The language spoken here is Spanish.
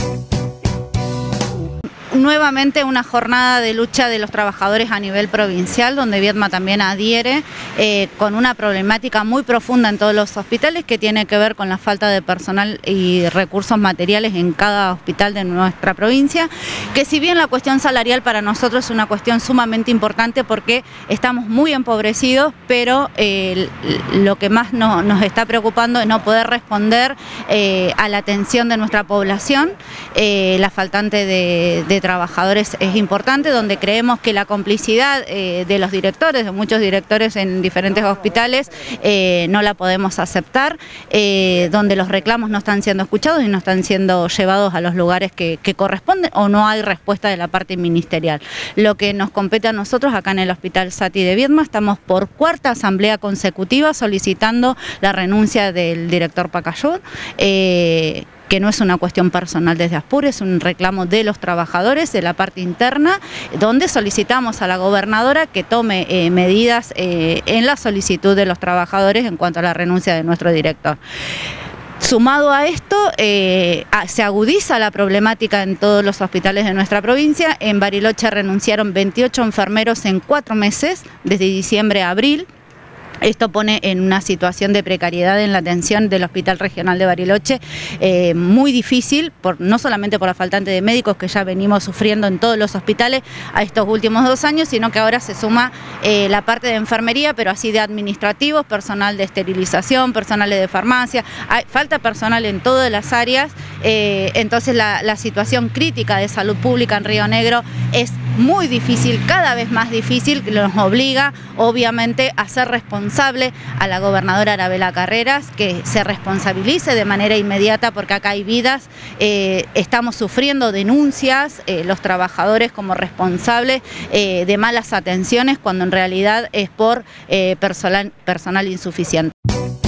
Nuevamente una jornada de lucha de los trabajadores a nivel provincial, donde Viedma también adhiere con una problemática muy profunda en todos los hospitales que tiene que ver con la falta de personal y recursos materiales en cada hospital de nuestra provincia, que si bien la cuestión salarial para nosotros es una cuestión sumamente importante porque estamos muy empobrecidos, pero lo que más nos está preocupando es no poder responder a la atención de nuestra población. La faltante de trabajadores es importante, donde creemos que la complicidad de los directores, de muchos directores en diferentes hospitales, no la podemos aceptar, donde los reclamos no están siendo escuchados y no están siendo llevados a los lugares que corresponden, o no hay respuesta de la parte ministerial. Lo que nos compete a nosotros acá en el Hospital Saty de Viedma, estamos por cuarta asamblea consecutiva solicitando la renuncia del director Pacayur, que no es una cuestión personal desde Aspur, es un reclamo de los trabajadores, de la parte interna, donde solicitamos a la gobernadora que tome medidas en la solicitud de los trabajadores en cuanto a la renuncia de nuestro director. Sumado a esto, se agudiza la problemática en todos los hospitales de nuestra provincia. En Bariloche renunciaron 28 enfermeros en 4 meses, desde diciembre a abril. Esto pone en una situación de precariedad en la atención del Hospital Regional de Bariloche muy difícil, no solamente por la faltante de médicos que ya venimos sufriendo en todos los hospitales a estos últimos 2 años, sino que ahora se suma la parte de enfermería, pero así de administrativos, personal de esterilización, personales de farmacia, falta personal en todas las áreas, entonces la situación crítica de salud pública en Río Negro es muy difícil, cada vez más difícil, que nos obliga obviamente a ser responsable a la gobernadora Arabela Carreras, que se responsabilice de manera inmediata porque acá hay vidas, estamos sufriendo denuncias, los trabajadores como responsables de malas atenciones, cuando en realidad es por personal insuficiente.